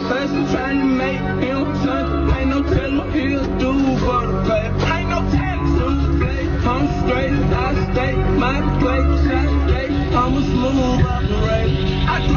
person trying to make him something. Ain't no telling he'll do but a play. Ain't no telling to play. I'm straight, I stay, my place, I stay. I'm a smooth operator.